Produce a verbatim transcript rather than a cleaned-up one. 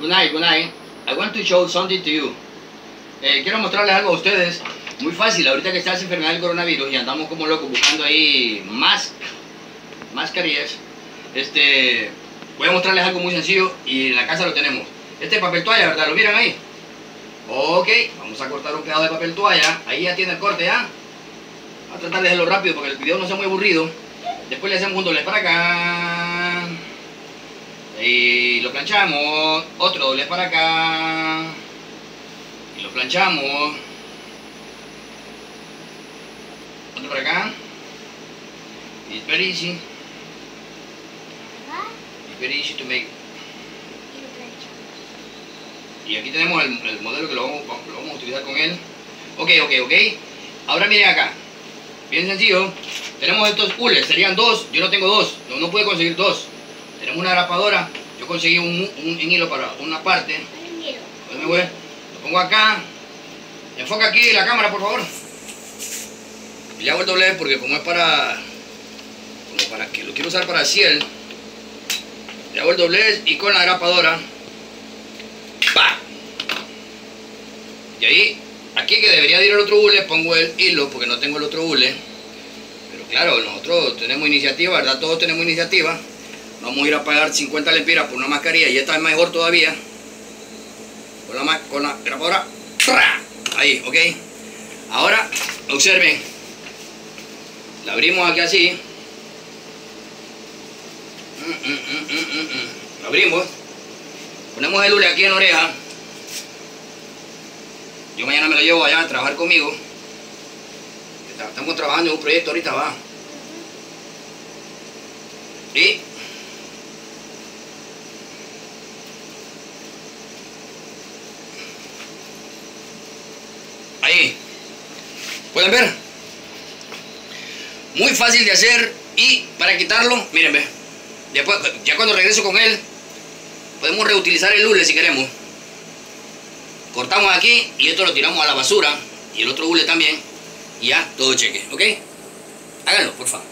Good night, good night. I want to show something to you. Eh, quiero mostrarles algo a ustedes. Muy fácil, ahorita que está esa enfermedad del coronavirus y andamos como locos buscando ahí más mascarillas. Este, voy a mostrarles algo muy sencillo y en la casa lo tenemos. Este es papel toalla, ¿verdad? ¿Lo miran ahí? Ok, vamos a cortar un pedazo de papel toalla. Ahí ya tiene el corte, ¿ya? Voy a tratar de hacerlo rápido porque el video no sea muy aburrido. Después le hacemos un doblez para acá. Y lo planchamos. Otro doblez para acá. Y lo planchamos. Otro para acá. It's very easy. It's very easy to make. Y aquí tenemos el, el modelo que lo vamos, lo vamos a utilizar con él. Ok, ok, ok. Ahora miren acá. Bien sencillo. Tenemos estos hules. Serían dos. Yo no tengo dos. No, no pude conseguir dos. Tenemos una grapadora. Yo conseguí un, un, un hilo para una parte. Pues me voy. Lo pongo acá. Enfoca aquí la cámara, por favor. Y le hago el doblez porque como es para... Como para que lo quiero usar para ciel. Le hago el doblez y con la grapadora. ¡Pa! Y ahí, aquí que debería de ir el otro hule, pongo el hilo porque no tengo el otro hule. Pero claro, nosotros tenemos iniciativa, ¿verdad? Todos tenemos iniciativa. Vamos a ir a pagar cincuenta lempiras por una mascarilla y esta es mejor todavía. Con la, con la grabadora. ¡Tra! Ahí, ok. Ahora, observen. La abrimos aquí así. Mm, mm, mm, mm, mm, mm. La abrimos. Ponemos el hule aquí en la oreja. Yo mañana me lo llevo allá a trabajar conmigo. Estamos trabajando en un proyecto ahorita, va. Y ahí. ¿Pueden ver? Muy fácil de hacer. Y para quitarlo, miren, ve. Después, ya cuando regreso con él, podemos reutilizar el hule si queremos. Cortamos aquí y esto lo tiramos a la basura. Y el otro hule también. Y ya, todo cheque, ¿ok? Háganlo, por favor.